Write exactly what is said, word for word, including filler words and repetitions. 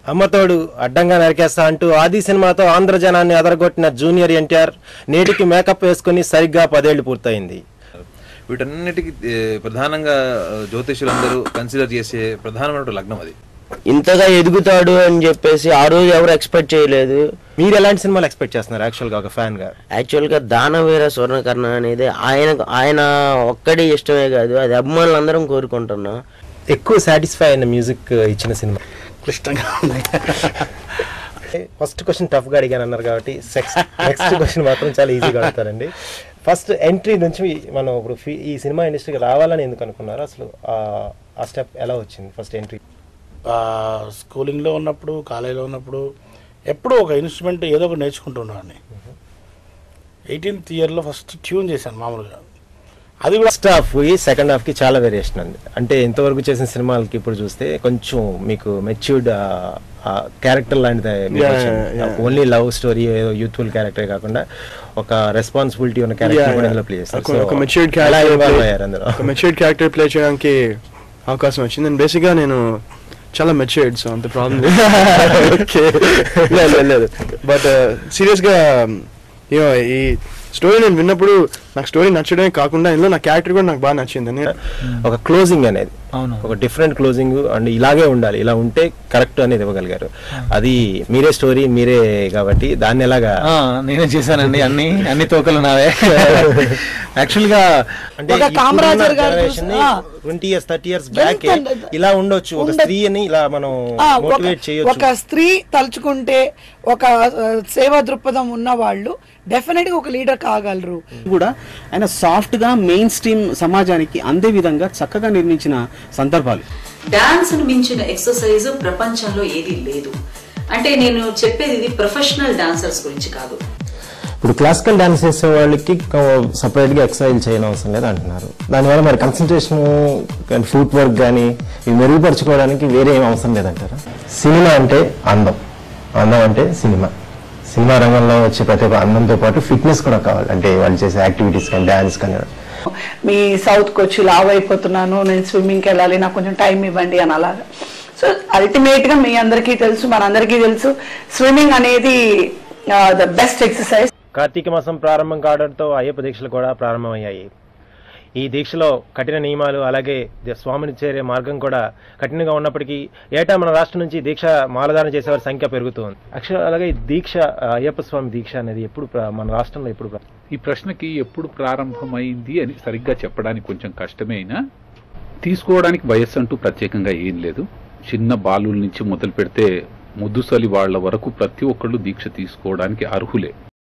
అమ్మతోడు అడ్డంగా నరికేస్తా అంటూ ఆది సినిమాతో ఆంధ్ర జనాన్ని అదరగొట్టిన జూనియర్ ఎన్టీఆర్ నేటికి మేకప్ వేసుకుని సరిగ్గా పదేళ్లు పూర్తయింది. వీటన్నిటికీ ప్రధానంగా జ్యోతిష్యులందరూ కన్సిడర్ చేసే ప్రధానమైన లగ్నం అది. ఇంతగా ఎదుగుతాడు అని చెప్పేసి ఆ రోజు ఎవరు ఎక్స్పెక్ట్ చేయలేదు. మీరు ఎలాంటి సినిమాలు ఎక్స్పెక్ట్ చేస్తున్నారు యాక్చువల్గా ఒక ఫ్యాన్ గా? యాక్చువల్గా దానవీర స్వర్ణకర్ణ అనేది ఆయన ఆయన ఒక్కడి ఇష్టమే కాదు, అది అభిమానులు అందరం కోరుకుంటున్నాం. ఎక్కువ సాటిస్ఫై అయిన మ్యూజిక్ ఇచ్చిన సినిమా క్లిష్టంగా ఉన్నాయి. ఫస్ట్ క్వశ్చన్ టఫ్ గా అడిగాను అన్నారు కాబట్టి నెక్స్ట్ క్వశ్చన్ మాత్రం చాలా ఈజీగా అడుగుతారండి. ఫస్ట్ ఎంట్రీ నుంచి మనం ఇప్పుడు ఈ సినిమా ఇండస్ట్రీకి రావాలని ఎందుకు అనుకున్నారు? అసలు ఆ స్టెప్ ఎలా వచ్చింది ఫస్ట్ ఎంట్రీ? స్కూలింగ్లో ఉన్నప్పుడు, కాలేజీలో ఉన్నప్పుడు ఎప్పుడూ ఒక ఇన్స్ట్రుమెంట్ ఏదో ఒకటి నేర్చుకుంటున్నాను. ఎయిటీన్త్ ఇయర్లో ఫస్ట్ ట్యూన్ చేశాను మామూలుగా. అది కూడా ఫస్ట్ హాఫ్ సెకండ్ హాఫ్ కి చాలా వేరియేషన్ ఉంది. అంటే ఇంతవరకు చేసిన సినిమాలకి ఇప్పుడు చూస్తే కొంచెం మీకు మెచ్యూర్డ్ క్యారెక్టర్ లాంటిది, ఓన్లీ లవ్ స్టోరీ ఏదో యూత్ఫుల్ క్యారెక్టర్ కాకుండా ఒక రెస్పాన్సిబిలిటీ ఉన్న క్యారెక్టర్ కూడా ఇందులో ప్లే చేస్తారు. ఒక matured character matured character play చేయడానికి అవకాశం వచ్చింది. నేను బేసిక్గా నేను చాలా మెచ్యూర్డ్, సో అంత ప్రాబ్లం లేదు. బట్ సీరియస్గా ఈ స్టోరీ నేను విన్నప్పుడు నాకు స్టోరీ నచ్చడమే కాకుండా ఇందులో నా క్యారెక్టర్ కూడా నాకు బాగా నచ్చింది. ఒక క్లోజింగ్ అనేది ఒక డిఫరెంట్ క్లోజింగ్ అండ్ ఇలాగే ఉండాలి, ఇలా ఉంటే కరెక్ట్ అనేది ఇవ్వగలిగారు. అది మీరే స్టోరీ మీరే కాబట్టి దాన్ని ఎలాగా? నేనే చేశానండి, అన్ని అన్ని తోకలు నావే. యాక్చువల్ గా అంటే twenty years thirty years back ఇలా ఉండొచ్చు, ఒక స్త్రీని ఇలా మనం మోటివేట్ చేయొచ్చు. ఒక స్త్రీ తలుచుకుంటే, ఒక సేవా దృక్పథం ఉన్న వాళ్ళు డెఫినెట్ గా ఒక లీడర్ కాగలరు. కూడా ఆయన సాఫ్ట్ గా మెయిన్ స్ట్రీమ్ సమాజానికి అందే విధంగా చక్కగా నిర్మించిన సందర్భాలు. డాన్స్ ను మించిన ఎక్సర్సైజ్ ప్రపంచంలో ఏది లేదు. అంటే నేను చెప్పేది ఇది ప్రొఫెషనల్ డాన్సర్స్ గురించి కాదు. ఇప్పుడు క్లాసికల్ డాన్స్ చేసే వాళ్ళకి సపరేట్ గా ఎక్సర్సైజ్ చేయడం అవసరం లేదు అంటున్నారు. దానివల్ల మరి కాన్సన్ట్రేషన్ కానీ ఫుట్ వర్క్ కానీ ఇవి మెరుగుపరచుకోవడానికి వేరే ఏం అవసరం లేదంటారా? సినిమా అంటే అందం, అందం అంటే సినిమా. సినిమా రంగంలో వచ్చే ప్రతి ఒక్క అందంతో పాటు ఫిట్నెస్ కూడా కావాలి. అంటే వాళ్ళు చేసే యాక్టివిటీస్ కానీ డాన్స్ కానీ. మీ సౌత్కి వచ్చి లావ్ అయిపోతున్నాను, నేను స్విమ్మింగ్కి వెళ్ళాలి, నాకు కొంచెం టైం ఇవ్వండి అని అలాగా. సో అల్టిమేట్ గా మీ అందరికీ తెలుసు, మనందరికీ తెలుసు, స్విమ్మింగ్ అనేది ద బెస్ట్ ఎక్సర్సైజ్. కార్తీక మాసం ప్రారంభం కావడంతో అయ్యప్ప దీక్షలు కూడా ప్రారంభమయ్యాయి. ఈ దీక్షలో కఠిన నియమాలు అలాగే స్వామిని చేరే మార్గం కూడా కఠినంగా ఉన్నప్పటికీ ఏటా మన రాష్ట్రం నుంచి దీక్ష మాలధారణ చేసేవారి సంఖ్య పెరుగుతుంది. అక్షర అలాగే దీక్ష అయ్యప్ప స్వామి దీక్ష అనేది ఎప్పుడు మన రాష్ట్రంలో ఎప్పుడు? ఈ ప్రశ్నకి ఎప్పుడు ప్రారంభమైంది అని సరిగ్గా చెప్పడానికి కొంచెం కష్టమే అయినా తీసుకోవడానికి వయస్సు అంటూ ప్రత్యేకంగా ఏం లేదు. చిన్న బాలుల నుంచి మొదలు పెడితే ముద్దుసలి వాళ్ల వరకు ప్రతి ఒక్కళ్ళు దీక్ష తీసుకోవడానికి అర్హులే.